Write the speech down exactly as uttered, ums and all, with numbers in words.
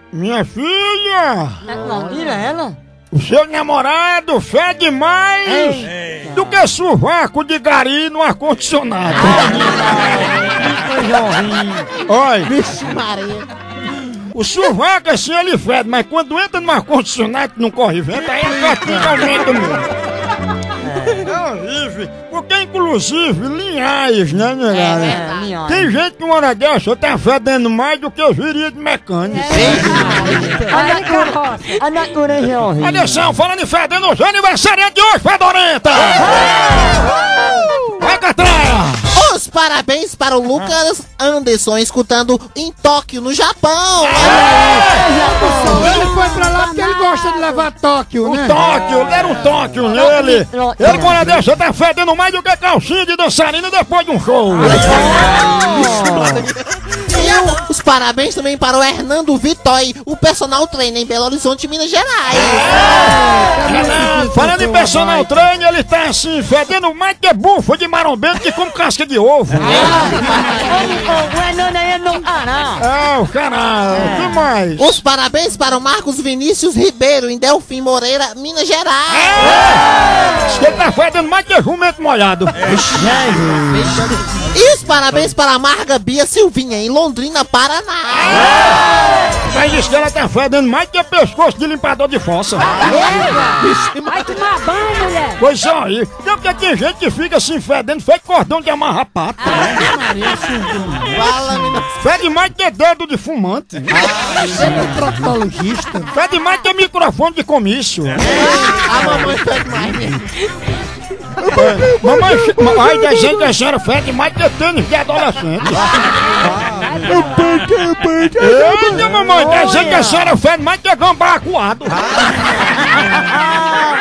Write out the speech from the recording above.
Minha filha! Não, tira ela. O seu namorado fede mais Ei. do que sovaco de gari no ar-condicionado. Olha, Vixe Maria. o sovaco assim ele fede, mas quando entra no ar-condicionado que não corre vento, aí é praticamente mesmo. É horrível, porque inclusive linhais, né, minha galera? É, Tem gente que uma hora dessa tá fedendo mais do que eu viria de mecânico. A natureza é horrível. Atenção, falando em fedendo, os aniversariantes de hoje, Fedorenta! Vai, Catraia! Os parabéns para o Lucas Anderson, escutando em Tóquio, no Japão. Ele foi pra lá porque ele gosta de levar Tóquio, né? Um Tóquio, deram um Tóquio nele. Ele, uma hora dessa, tá fedendo mais do que calcinha de dançarina depois de um show. E os parabéns também para o Hernando Vitói, o personal trainer em Belo Horizonte, Minas Gerais. É, falando em personal trainer, ele tá assim, fedendo mais que bufa de marombento que come casca de ovo. É, o caralho, o que mais? Os parabéns para o Marcos Vinícius Ribeiro, em Delfim Moreira, Minas Gerais. É. Ele tá fedendo mais que jumento molhado. E os parabéns para a Marga Bia Silvinha, em Londrina, Paraná. Mas diz que ela tá fedendo mais que pescoço de limpador de fossa. Vai tomar banho, mulher. Pois é, aí. Não, porque tem gente que fica assim fedendo, feito cordão de amarrar pato. Fede mais que dedo de fumante. Proctologista. Fede mais que microfone de comício. A mamãe fede mais mesmo. É. Mamãe, ai, da gente a senhora fede mais que tênis de adolescente. Eita, mamãe, da gente a senhora fede mais que gambá acuado.